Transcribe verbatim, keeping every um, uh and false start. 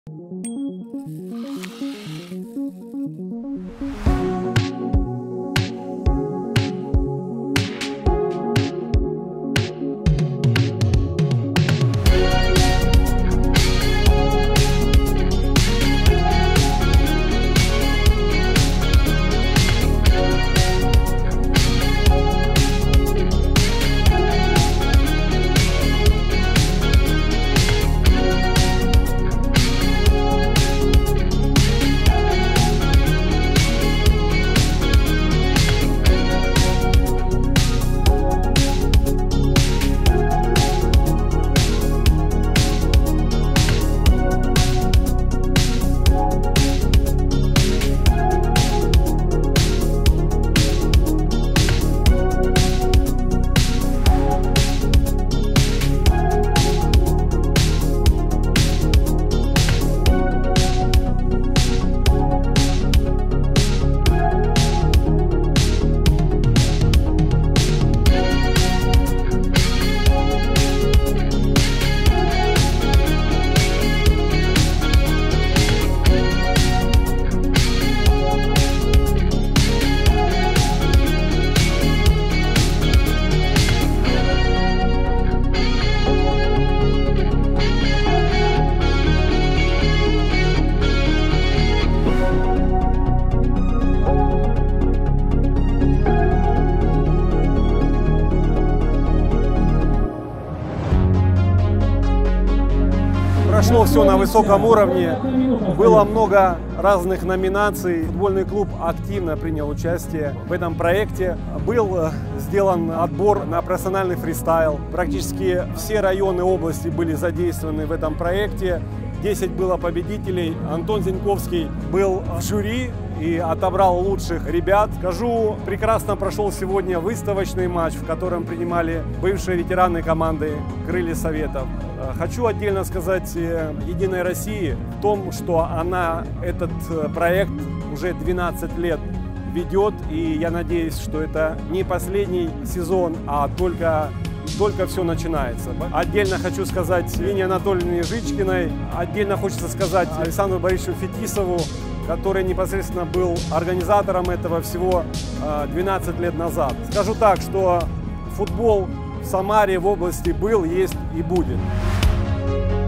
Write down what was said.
Прошло все на высоком уровне, было много разных номинаций. Футбольный клуб активно принял участие в этом проекте. Был сделан отбор на профессиональный фристайл. Практически все районы области были задействованы в этом проекте. десять было победителей. Антон Зиньковский был в жюри и отобрал лучших ребят. Скажу, прекрасно прошел сегодня выставочный матч, в котором принимали бывшие ветераны команды «Крылья Советов». Хочу отдельно сказать «Единой России» в том, что она этот проект уже двенадцать лет ведет, и я надеюсь, что это не последний сезон, а только Только все начинается. Отдельно хочу сказать Ирине Анатольевне Жичкиной, отдельно хочется сказать Александру Борисовичу Фетисову, который непосредственно был организатором этого всего двенадцать лет назад. Скажу так, что футбол в Самаре, в области был, есть и будет.